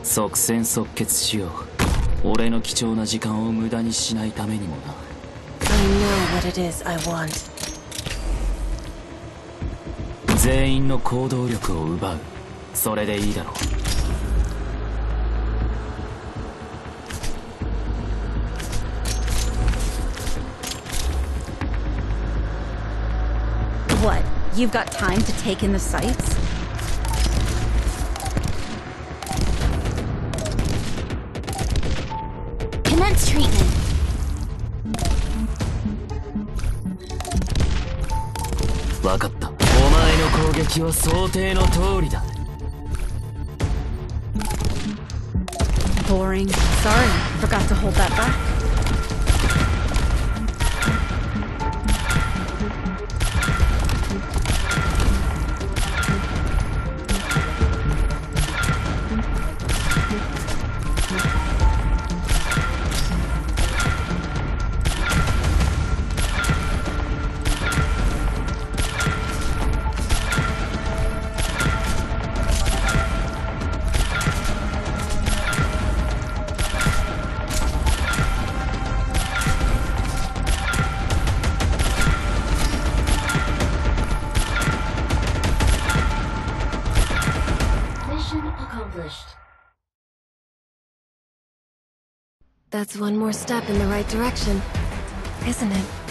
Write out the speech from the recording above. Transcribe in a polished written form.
即戦即決しよう。俺の貴重な時間を無駄にしないためにもな。 I know what it is I want. 全員の行動力を奪う。それでいいだろう。 What? You've got time to take in the sights? Commence treatment. 分かった。お前の攻撃は想定の通りだ。 Boring. Sorry, forgot to hold that back. That's one more step in the right direction, isn't it?